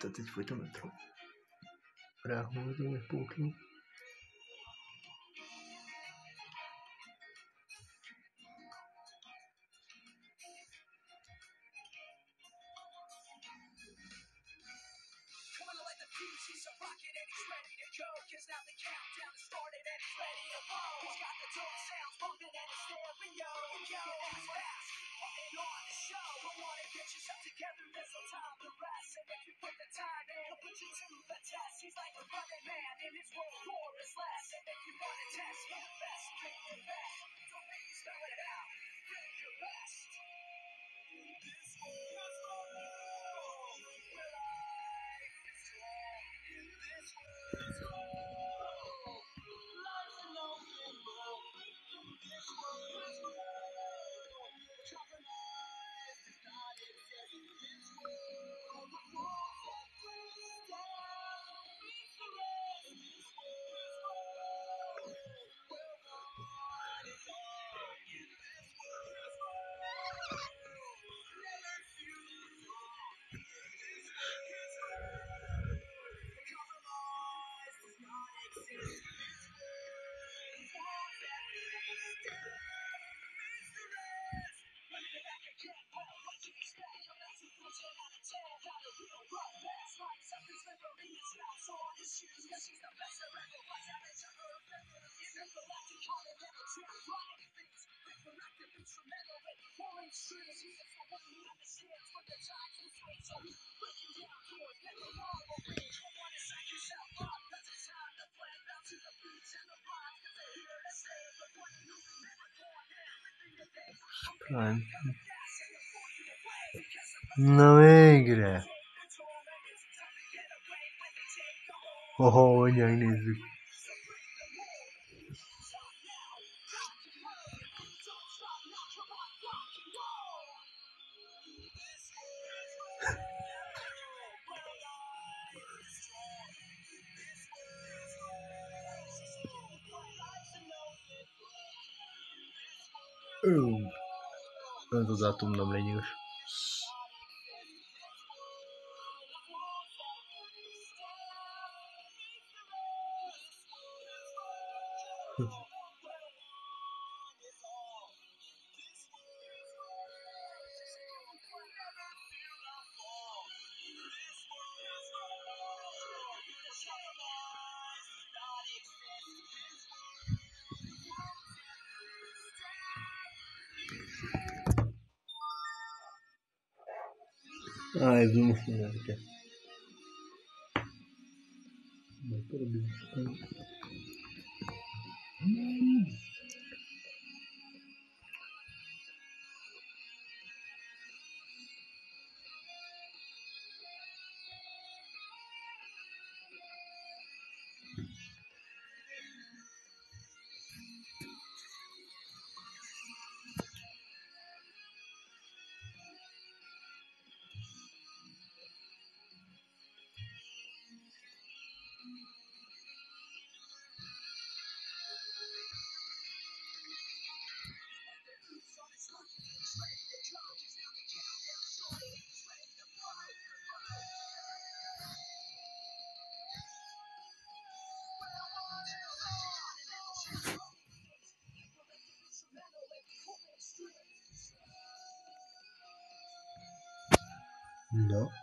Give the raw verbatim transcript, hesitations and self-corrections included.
Tehát így folyton ráhúzom egy pótló. He's a rocket and he's ready to go. Cause now the countdown has started and he's ready to blow. He's got the dope sounds pumping and his stereo. Yo, it's fast, and on the show. Come on and get yourself together, there's no time to rest. And if you put the time in, he'll put you to the test. He's like a running man in his world war is less. And if you want to test, be the best, be the best. Don't make me spell it out, bring your best. This was wrong. Well, life is strong. In this world, life's an open book. In this world, compromise does not exist. In this world, the walls that break down reach the rest. In this world, where God is on. In this world, never feel alone. In this world, compromise does not exist. In this world, walls that break down reach the rest. Running it back again, well, what you expect? I'm not too close, ten out of ten. Got a real rough best. Like something's memory is straps on his shoes. Cause she's the best there ever was. Haven't you heard memory is everlasting, calling them a trap. Running things, hyperactive, instrumental, and pulling strings. He's just the one who understands when the times will swing. So he's breaking down doors, never long away. Don't wanna psych yourself up, cause it's time to play. Bounce to the beats and the rhymes, cause they're here to stay. But one who never gone there, living the day. Prime. Na végre! Oho, mindjárt nézzük. Ó, ez az atom nem lényeges. Ah, ez most nem kell. No.